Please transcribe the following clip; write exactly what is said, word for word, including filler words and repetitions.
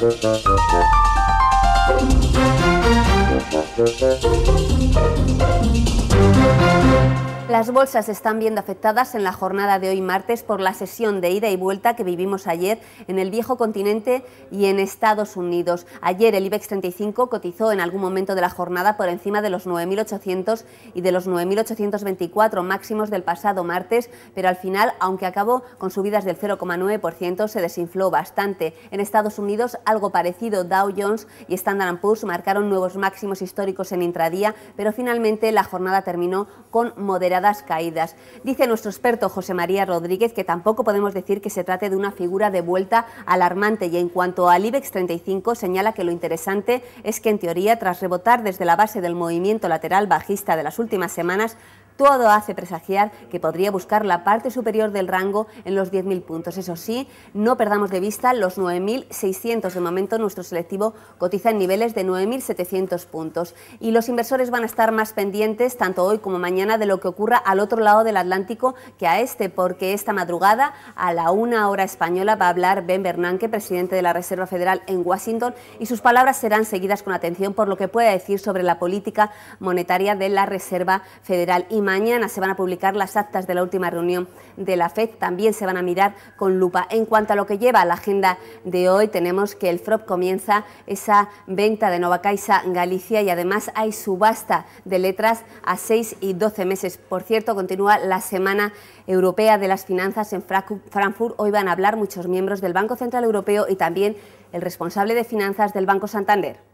Las bolsas se están viendo afectadas en la jornada de hoy martes por la sesión de ida y vuelta que vivimos ayer en el viejo continente y en Estados Unidos. Ayer el IBEX treinta y cinco cotizó en algún momento de la jornada por encima de los nueve mil ochocientos y de los nueve mil ochocientos veinticuatro máximos del pasado martes, pero al final, aunque acabó con subidas del cero coma nueve por ciento, se desinfló bastante. En Estados Unidos, algo parecido, Dow Jones y Standard and Poor's marcaron nuevos máximos históricos en intradía, pero finalmente la jornada terminó con moderadas caídas. Dice nuestro experto José María Rodríguez que tampoco podemos decir que se trate de una figura de vuelta alarmante, y en cuanto al IBEX treinta y cinco señala que lo interesante es que en teoría, tras rebotar desde la base del movimiento lateral bajista de las últimas semanas, todo hace presagiar que podría buscar la parte superior del rango en los diez mil puntos. Eso sí, no perdamos de vista los nueve mil seiscientos. De momento nuestro selectivo cotiza en niveles de nueve mil setecientos puntos. Y los inversores van a estar más pendientes, tanto hoy como mañana, de lo que ocurra al otro lado del Atlántico que a este, porque esta madrugada, a la una hora española, va a hablar Ben Bernanke, presidente de la Reserva Federal en Washington, y sus palabras serán seguidas con atención por lo que pueda decir sobre la política monetaria de la Reserva Federal. Y mañana se van a publicar las actas de la última reunión de la FED, también se van a mirar con lupa. En cuanto a lo que lleva a la agenda de hoy, tenemos que el F R O P comienza esa venta de Nova Caixa Galicia y además hay subasta de letras a seis y doce meses. Por cierto, continúa la Semana Europea de las Finanzas en Frankfurt. Hoy van a hablar muchos miembros del Banco Central Europeo y también el responsable de finanzas del Banco Santander.